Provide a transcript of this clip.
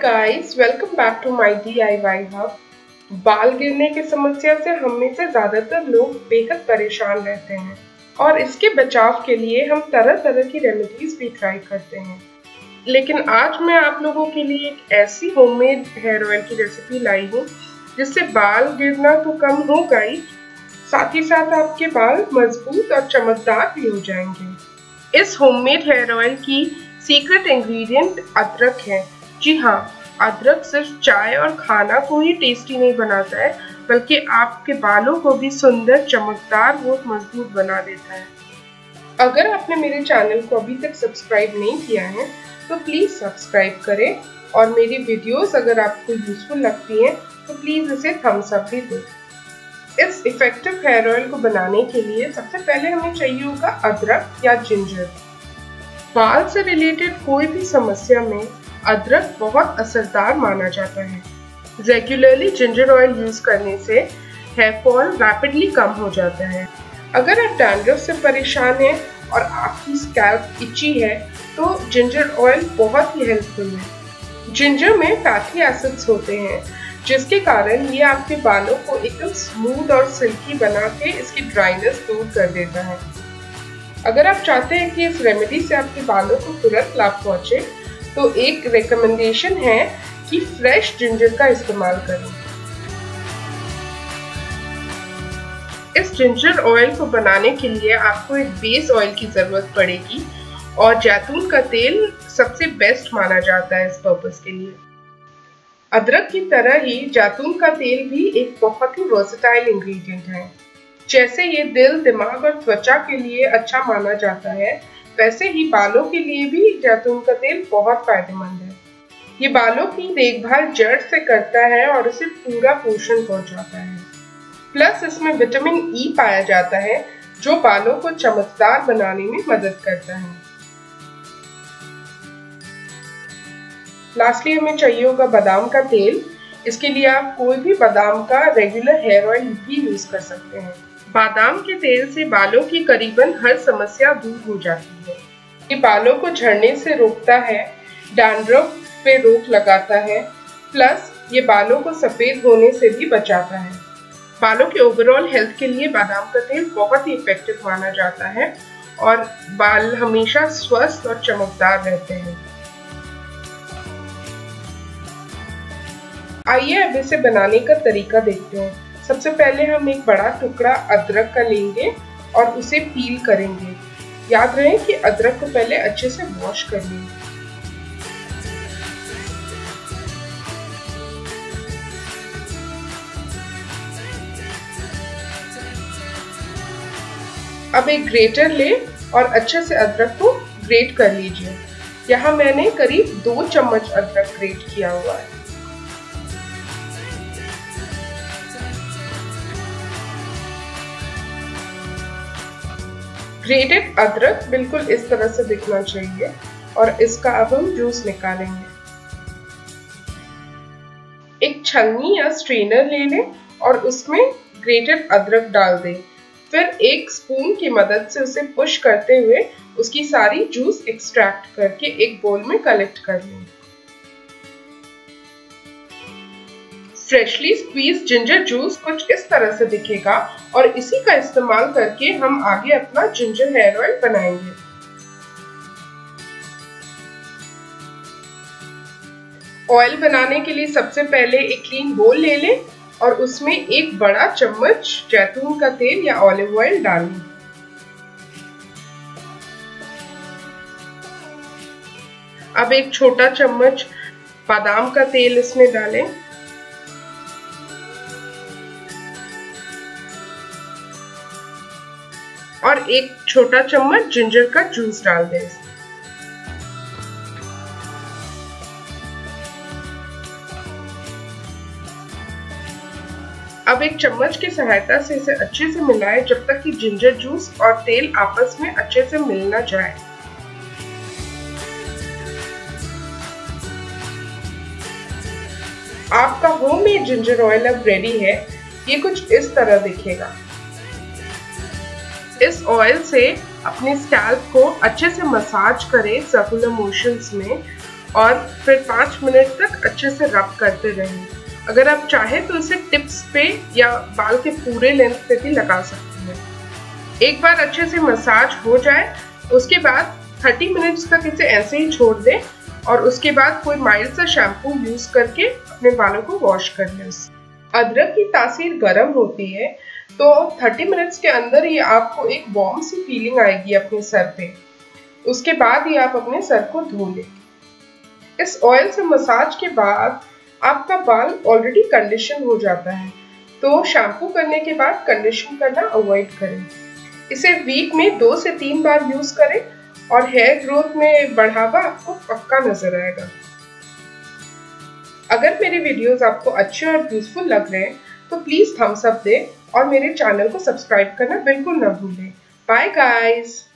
Guys, welcome back to my DIY hub. बाल गिरने की समस्या से हम में से ज़्यादातर लोग बेहद परेशान रहते हैं और इसके बचाव के लिए हम तरह तरह की रेमेडीज भी ट्राई करते हैं। लेकिन आज मैं आप लोगों के लिए एक ऐसी होममेड हेयर ऑयल की रेसिपी लाई हूँ जिससे बाल गिरना तो कम होगा ही, साथ ही साथ आपके बाल मजबूत और चमकदार भी हो जाएंगे। इस होममेड हेयर ऑयल की सीक्रेट इंग्रेडिएंट अदरक है। जी हाँ, अदरक सिर्फ चाय और खाना को ही टेस्टी नहीं बनाता है, बल्कि आपके बालों को भी सुंदर, चमकदार और मजबूत बना देता है। अगर आपने मेरे चैनल को अभी तक सब्सक्राइब नहीं किया है तो प्लीज़ सब्सक्राइब करें और मेरी वीडियोस अगर आपको यूजफुल लगती हैं तो प्लीज़ इसे थम्स अप भी दें। इस इफेक्टिव हेयर ऑयल को बनाने के लिए सबसे पहले हमें चाहिए होगा अदरक या जिंजर। बाल से रिलेटेड कोई भी समस्या में अदरक बहुत असरदार माना जाता है। रेगुलरली जिंजर ऑयल यूज करने से हेयर फॉल रैपिडली कम हो जाता है। अगर आप डैंड्रफ से परेशान हैं और आपकी स्कैल्प इची है तो जिंजर ऑयल बहुत ही हेल्पफुल है। जिंजर में फैटी एसिड्स होते हैं जिसके कारण ये आपके बालों को एकदम स्मूथ और सिल्की बना के इसकी ड्राइनेस दूर कर देता है। अगर आप चाहते हैं कि इस रेमेडी से आपके बालों को तुरंत लाभ पहुंचे तो एक रिकमेंडेशन है कि फ्रेश जिंजर का इस्तेमाल करें। इस जिंजर ऑयल को बनाने के लिए आपको एक बेस ऑयल की जरूरत पड़ेगी और जैतून का तेल सबसे बेस्ट माना जाता है इस पर्पस के लिए। अदरक की तरह ही जैतून का तेल भी एक बहुत ही वर्सेटाइल इंग्रेडिएंट है। जैसे ये दिल, दिमाग और त्वचा के लिए अच्छा माना जाता है, वैसे ही बालों के लिए भी जैतून का तेल बहुत फायदेमंद है। ये बालों की देखभाल जड़ से करता है और उसे पूरा पोषण पहुंचाता है। प्लस इसमें विटामिन ई पाया जाता है जो बालों को चमकदार बनाने में मदद करता है। लास्टली हमें चाहिए होगा बादाम का तेल। इसके लिए आप कोई भी बादाम का रेगुलर हेयर ऑयल भी यूज कर सकते हैं। बादाम के तेल से बालों की करीबन हर समस्या दूर हो जाती है। ये बालों को झड़ने से रोकता है, डैंड्रफ पे रोक लगाता है, प्लस ये बालों को सफेद होने से भी बचाता है। बालों के ओवरऑल हेल्थ के लिए बादाम का तेल बहुत ही इफेक्टिव माना जाता है और बाल हमेशा स्वस्थ और चमकदार रहते हैं। आइए अब इसे बनाने का तरीका देखते हैं। सबसे पहले हम एक बड़ा टुकड़ा अदरक का लेंगे और उसे पील करेंगे। याद रहे कि अदरक को पहले अच्छे से वॉश कर लें। अब एक ग्रेटर ले और अच्छे से अदरक को ग्रेट कर लीजिए। यहाँ मैंने करीब 2 चम्मच अदरक ग्रेट किया हुआ है। ग्रेटेड अदरक बिल्कुल इस तरह से दिखना चाहिए और इसका अब हम जूस निकालेंगे। एक छलनी या स्ट्रेनर ले लें और उसमें ग्रेटेड अदरक डाल दें। फिर एक स्पून की मदद से उसे पुश करते हुए उसकी सारी जूस एक्सट्रैक्ट करके एक बोल में कलेक्ट कर लें। फ्रेशली स्क्वीज जिंजर जूस कुछ इस तरह से दिखेगा और इसी का इस्तेमाल करके हम आगे अपना जिंजर हेयर ऑयल बनाएंगे। ऑयल बनाने के लिए सबसे पहले एक क्लीन बोल ले लें और उसमें एक बड़ा चम्मच जैतून का तेल या ऑलिव ऑयल डालें। अब एक छोटा चम्मच बादाम का तेल इसमें डालें। और एक छोटा चम्मच जिंजर का जूस डाल दें। अब एक चम्मच की सहायता से इसे अच्छे से मिलाएं जब तक कि जिंजर जूस और तेल आपस में अच्छे से मिल ना जाए। आपका होममेड जिंजर ऑयल अब रेडी है। ये कुछ इस तरह दिखेगा। इस ऑयल से अपने स्कैल्प को अच्छे से मसाज करें सर्कुलर मोशंस में और फिर 5 मिनट तक अच्छे से रब करते रहें। अगर आप चाहें तो इसे टिप्स पे या बाल के पूरे लेंथ पे भी लगा सकते हैं। एक बार अच्छे से मसाज हो जाए उसके बाद 30 मिनट्स तक इसे ऐसे ही छोड़ दें और उसके बाद कोई माइल्ड सा शैम्पू यूज करके अपने बालों को वॉश कर लें। अदरक की तासीर गर्म होती है तो 30 मिनट्स के अंदर ही आपको एक वार्म सी फीलिंग आएगी अपने सर पे। उसके बाद ही आप अपने सर को धो लें। इस ऑयल से मसाज के बाद आपका बाल ऑलरेडी कंडीशन हो जाता है, तो शैम्पू करने के बाद कंडीशन करना अवॉइड करें। इसे वीक में 2 से 3 बार यूज करें और हेयर ग्रोथ में बढ़ावा आपको पक्का नजर आएगा। अगर मेरे वीडियोस आपको अच्छे और यूजफुल लग रहे हैं तो प्लीज थम्स अप दें और मेरे चैनल को सब्सक्राइब करना बिल्कुल ना भूलें। Bye guys.